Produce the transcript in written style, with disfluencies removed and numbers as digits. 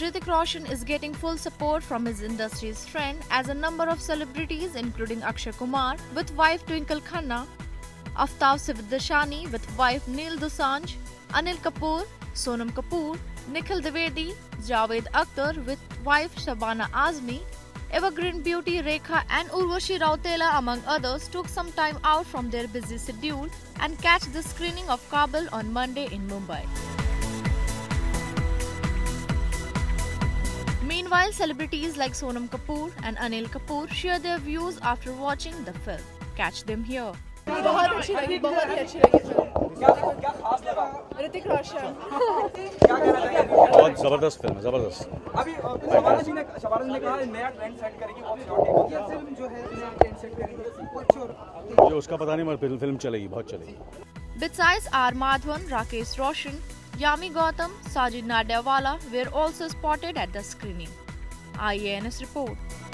Hrithik Roshan is getting full support from his industry's friend as a number of celebrities including Akshay Kumar with wife Twinkle Khanna, Aftab Siddhashani with wife Neil Dosanjh, Anil Kapoor, Sonam Kapoor, Nikhil Dwivedi, Javed Akhtar with wife Shabana Azmi, Evergreen beauty Rekha and Urvashi Rautela among others took some time out from their busy schedule and catch the screening of Kabul on Monday in Mumbai. Meanwhile, celebrities like Sonam Kapoor and Anil Kapoor share their views after watching the film. Catch them here. बहुत अच्छी लगी क्या खास लगा ऋतिक रोशन बहुत जबरदस्त film है, जबरदस्त। अभी शबाना जी ने कहा नया ट्रेंड सेट करेगी ये फिल्म जो है नया ट्रेंड सेट करेगी मुझे उसका पता नहीं, मगर फिल्म चलेगी, बहुत चलेगी। Besides R. Madhavan, Rakesh Roshan, Yami Gautam, Sajid Nadiawala were also spotted at the screening. IANS report.